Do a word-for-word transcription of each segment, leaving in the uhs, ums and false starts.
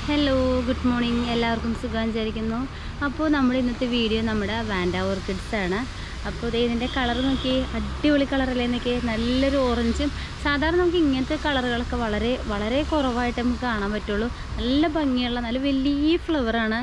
Hello good morning എല്ലാവർക്കും സുഖം വിചാരിക്കുന്നു. അപ്പോൾ നമ്മൾ ഇന്നത്തെ വീഡിയോ നമ്മുടെ വാൻഡ ഓർക്കിഡ്സ് ആണ്. അപ്പോൾ ഇതേ ഇതിൻ്റെ കളർ നോക്കി, അടിപൊളി കളറല്ലേ എന്നൊക്കെ, നല്ലൊരു ഓറഞ്ചും. സാധാരണ നമുക്ക് ഇങ്ങനത്തെ കളറുകളൊക്കെ വളരെ വളരെ കുറവായിട്ട് നമുക്ക് കാണാൻ പറ്റുള്ളൂ. നല്ല ഭംഗിയുള്ള നല്ല വലിയ ഫ്ലവറാണ്,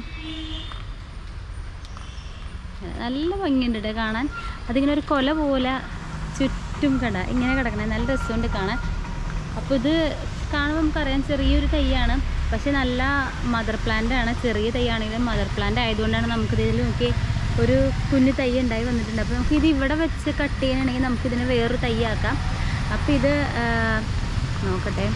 നല്ല ഭംഗിയുണ്ട് കേട്ടോ കാണാൻ. അതിങ്ങനെ ഒരു കൊല പോലെ ചുറ്റും കട ഇങ്ങനെ കിടക്കണേ, നല്ല രസമുണ്ട് കാണാൻ. അപ്പോൾ ഇത് കാണുമ്പോൾ നമുക്കറിയാം ചെറിയൊരു തൈയാണ്, പക്ഷെ നല്ല മദർ പ്ലാന്റ് ആണ്. ചെറിയ തൈ ആണെങ്കിലും മദർ പ്ലാന്റ് ആയതുകൊണ്ടാണ് നമുക്കിത് ഇതിൽ നോക്കി ഒരു കുഞ്ഞു തൈ ഉണ്ടായി വന്നിട്ടുണ്ട്. അപ്പോൾ നമുക്കിത് ഇവിടെ വെച്ച് കട്ട് ചെയ്യാനാണെങ്കിൽ നമുക്കിതിനെ വേറൊരു തൈ ആക്കാം. അപ്പോൾ ഇത് നോക്കട്ടെ,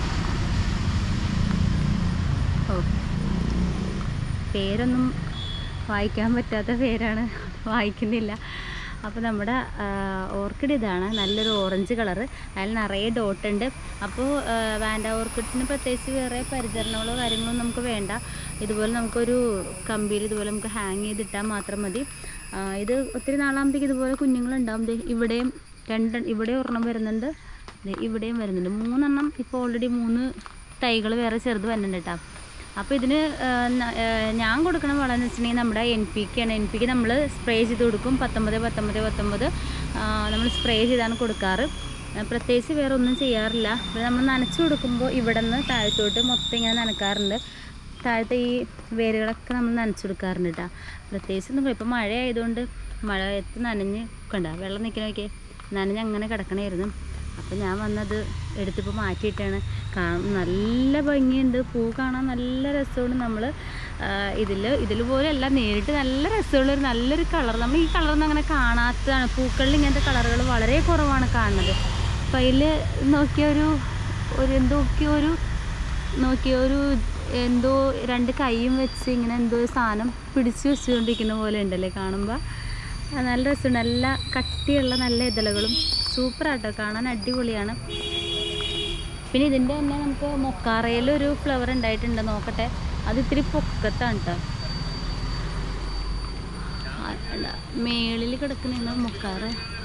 ഓ പേരൊന്നും വായിക്കാൻ പറ്റാത്ത പേരാണ്, വായിക്കുന്നില്ല. അപ്പോൾ നമ്മുടെ ഓർക്കിഡ് ഇതാണ്, നല്ലൊരു ഓറഞ്ച് കളറ്, അതിൽ നിറയെ ഡോട്ടുണ്ട്. അപ്പോൾ വാൻഡ ഓർക്കിഡ്സിന് പ്രത്യേകിച്ച് വേറെ പരിചരണങ്ങളോ കാര്യങ്ങളോ നമുക്ക് വേണ്ട. ഇതുപോലെ നമുക്കൊരു കമ്പിയിൽ ഇതുപോലെ നമുക്ക് ഹാങ് ചെയ്തിട്ടാൽ മാത്രം മതി. ഇത് ഒത്തിരി നാളാകുമ്പോഴത്തേക്ക് ഇതുപോലെ കുഞ്ഞുങ്ങളുണ്ടാവും. ഇവിടെയും രണ്ട് ഇവിടെ ഒരെണ്ണം വരുന്നുണ്ട്, ഇവിടെയും വരുന്നുണ്ട്, മൂന്നെണ്ണം. ഇപ്പോൾ ഓൾറെഡി മൂന്ന് തൈകൾ വേറെ ചെറുത് വരുന്നുണ്ട് കേട്ടോ. അപ്പോൾ ഇതിന് ഞാൻ കൊടുക്കണ വളമെന്ന് വെച്ചിട്ടുണ്ടെങ്കിൽ നമ്മുടെ എൻ പി കെ ആണ്. എൻ പി കെ നമ്മൾ സ്പ്രേ ചെയ്ത് കൊടുക്കും. പത്തൊമ്പത് പത്തൊമ്പത് പത്തൊമ്പത് നമ്മൾ സ്പ്രേ ചെയ്താണ് കൊടുക്കാറ്. പ്രത്യേകിച്ച് വേറെ ഒന്നും ചെയ്യാറില്ല. നമ്മൾ നനച്ച് കൊടുക്കുമ്പോൾ ഇവിടെ നിന്ന് താഴത്തോട്ട് മൊത്തം ഇങ്ങനെ നനക്കാറുണ്ട്. താഴത്തെ ഈ വേരുകളൊക്കെ നമ്മൾ നനച്ച് കൊടുക്കാറുണ്ട് കേട്ടോ. പ്രത്യേകിച്ച് ഒന്നും ഇപ്പോൾ മഴ ആയതുകൊണ്ട് മഴയത്ത് നനഞ്ഞ് കണ്ട വെള്ളം നിൽക്കണമൊക്കെ നനഞ്ഞ് അങ്ങനെ കിടക്കണമായിരുന്നു. അപ്പോൾ ഞാൻ വന്നത് എടുത്തിപ്പോൾ മാറ്റിയിട്ടാണ്. കാണാൻ നല്ല ഭംഗിയുണ്ട്, പൂ കാണാൻ നല്ല രസമാണ്. നമ്മൾ ഇതിൽ ഇതിൽ പോലെയല്ല, നേരിട്ട് നല്ല രസമുള്ളൊരു നല്ലൊരു കളർ. നമ്മൾ ഈ കളറൊന്നും അങ്ങനെ കാണാത്തതാണ്. പൂക്കളിൽ ഇങ്ങനത്തെ കളറുകൾ വളരെ കുറവാണ് കാണുന്നത്. അപ്പോൾ അതിൽ നോക്കിയൊരു ഒരു എന്തൊക്കെയോ ഒരു നോക്കിയൊരു എന്തോ രണ്ട് കൈയും വെച്ച് ഇങ്ങനെ എന്തോ ഒരു സാധനം പിടിച്ചു വെച്ചുകൊണ്ടിരിക്കുന്ന പോലെ ഉണ്ടല്ലേ കാണുമ്പോൾ. നല്ല രസമുണ്ട്, നല്ല കട്ടിയുള്ള നല്ല ഇതളുകളും സൂപ്പറാട്ടോ, കാണാൻ അടിപൊളിയാണ്. പിന്നെ ഇതിൻ്റെ തന്നെ നമുക്ക് മൊക്കാറയിലൊരു ഫ്ലവർ ഉണ്ടായിട്ടുണ്ട്, നോക്കട്ടെ. അത് ഇത്തിരി പൊക്കത്താണ് കേട്ടോ, മേളിൽ കിടക്കുന്ന മൊക്കാറ.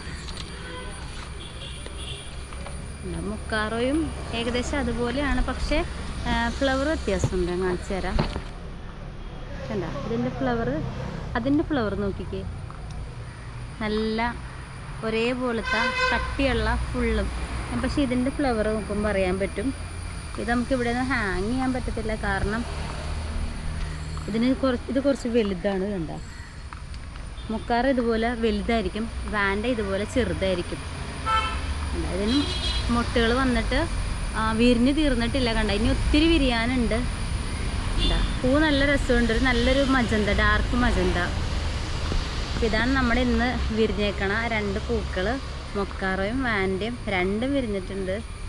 മൊക്കാറോയും ഏകദേശം അതുപോലെയാണ്, പക്ഷേ ഫ്ലവർ വ്യത്യാസമുണ്ട്. കാണിച്ചു തരാം, കണ്ട ഇതിൻ്റെ ഫ്ലവർ, അതിൻ്റെ ഫ്ലവർ നോക്കിക്കേ, നല്ല ഒരേപോലത്തെ കട്ടിയുള്ള ഫുള്ളും. പക്ഷേ ഇതിൻ്റെ ഫ്ലവർ നോക്കുമ്പോൾ അറിയാൻ പറ്റും. ഇത് നമുക്ക് ഇവിടെ നിന്ന് ഹാങ് ചെയ്യാൻ പറ്റത്തില്ല, കാരണം ഇതിന് കുറച്ച് ഇത് കുറച്ച് വലുതാണ്. കണ്ട മുക്കാറ് ഇതുപോലെ വലുതായിരിക്കും, വാൻഡ ഇതുപോലെ ചെറുതായിരിക്കും. ഇതിന് മുട്ടുകൾ വന്നിട്ട് വിരിഞ്ഞ് തീർന്നിട്ടില്ല, കണ്ട ഇനി ഒത്തിരി വിരിയാനുണ്ട്. പൂ നല്ല രസമുണ്ട്, ഒരു നല്ലൊരു മജന്ത, ഡാർക്ക് മജന്ത. ഇതാണ് നമ്മുടെ ഇന്ന് വിരിഞ്ഞേക്കണ രണ്ട് പൂക്കൾ, മൊക്കാറോയും വാൻഡയും രണ്ടും വിരിഞ്ഞിട്ടുണ്ട്.